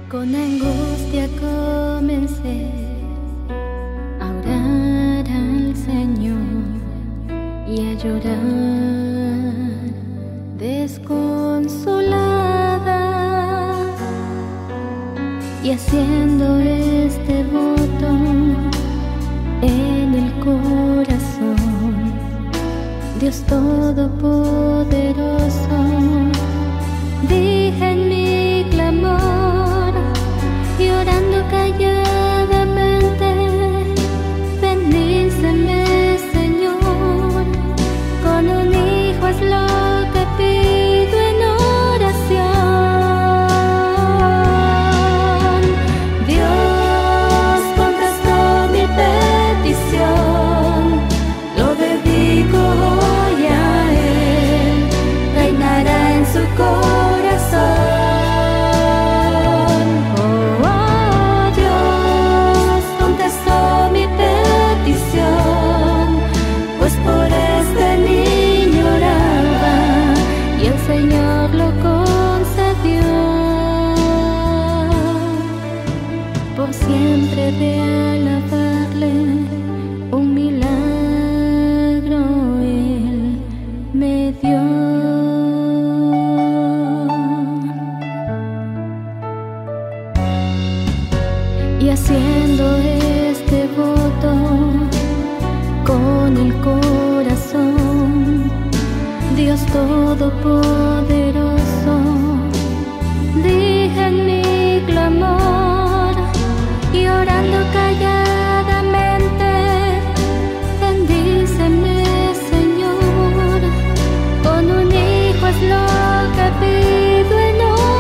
Con angustia comencé a orar al Señor y a llorar desconsolada, y haciendo este voto en el corazón: Dios Todopoderoso, dije en mi clamor y orando calladamente: bendíceme, Señor, con un hijo es lo que pido en oración. Dios contestó mi petición, lo dedico hoy a Él, reinará en su corazón. Por siempre de alabarle, un milagro Él me dio. Y haciendo este voto con el corazón: Dios Todopoderoso, dije en mi clamor y orando calladamente: bendíceme, Señor, con un hijo es lo que pido en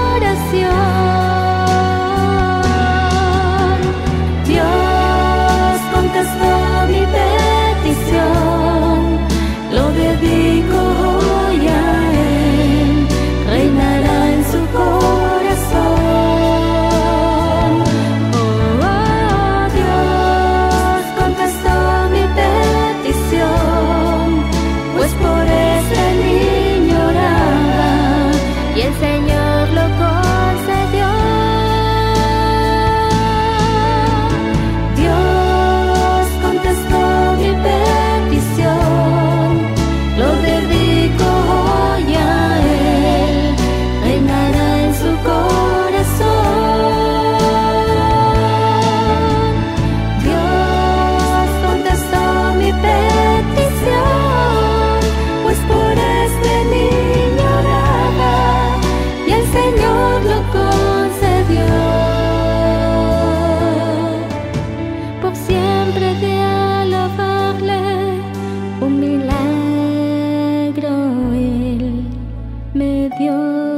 oración. Dios contestó mi petición, lo dedico hoy a Él, reinará en su corazón. Pues por este niño oraba y el Señor lo concedió. Dios contestó mi petición, lo dedico hoy a Él, reinará en su corazón. Dios contestó mi petición, pues por este niño oraba y el Señor lo concedió. Por siempre de alabarle, un milagro Él me dio.